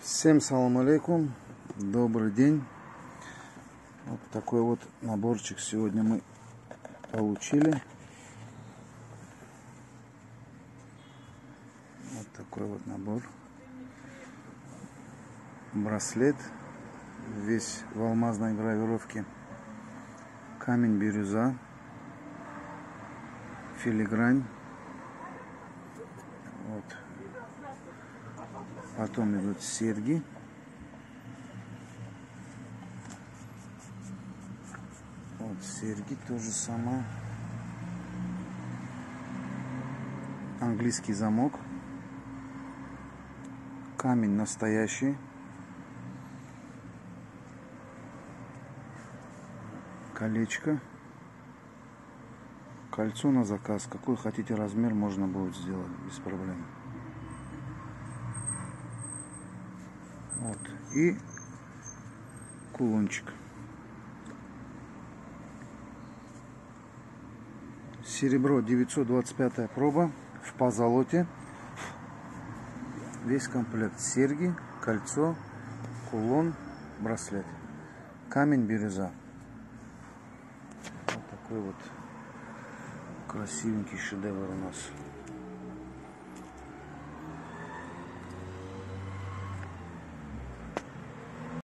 Всем салам алейкум, добрый день. Вот такой вот наборчик сегодня мы получили. Вот такой вот набор. Браслет весь в алмазной гравировке. Камень бирюза, филигрань. Вот. Потом идут серьги. Вот серьги тоже самое. Английский замок. Камень настоящий. Колечко. Кольцо на заказ. Какой хотите размер, можно будет сделать без проблем. Вот. И кулончик. Серебро 925 проба в позолоте. Весь комплект: серьги, кольцо, кулон, браслет. Камень бирюза. Вот такой вот красивенький шедевр у нас.